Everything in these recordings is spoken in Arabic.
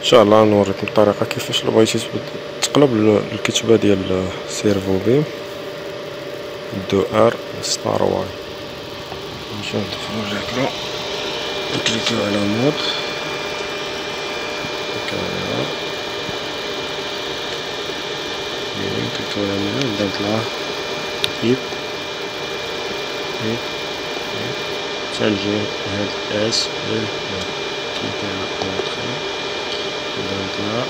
ان شاء الله نوريكم الطريقه كيفاش لو بغيتي تقلب الكتبه ديال سيرفو بيم دو ار ستار واي. نمشيو ندخلو ليكرون نكليكيو على مود كاميرا نكليكيو على مود نبدا نطلع يب تنجي هاد اس كليكي على اونطري نبدا نطلع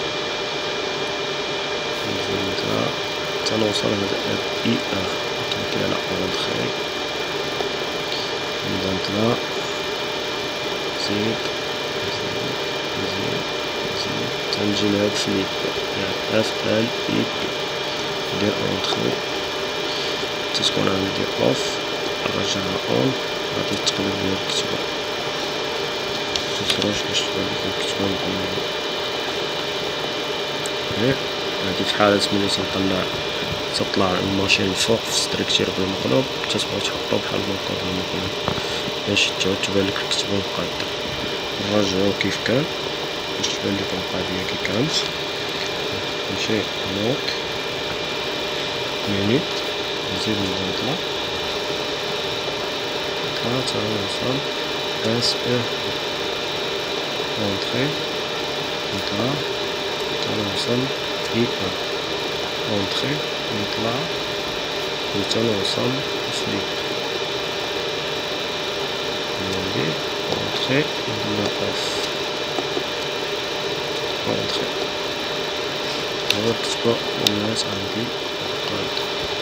تنوصل هاد اي ار كليكي على اونطري نبدا نطلع زيد تنجي لهاد فليب اف ال اي بي ندير اونطري تتكون عندي اوف نرجعها اون غادي تقلب ليا الكتبة متخرجش باش تبان لكم الكتبة مقلوبة. هادي في حالة ملي تطلع الماشين الفوق في ستركتير بالمقلوب تتبغي تحطو بحال هكا بالمقلوب باش تبان لك الكتبة مقادة. نرجعو كيف كان باش تبان لكم القضية كي كانت. نمشي نوت مينيت نزيد نبدا نطلع تنوصل اس او اونطري نطلع تنوصل اي ا اونطري نطلع تنوصل فليب ندير اونطري ندير اوف اونطري. هو الكتبة ولات عندي مقادة.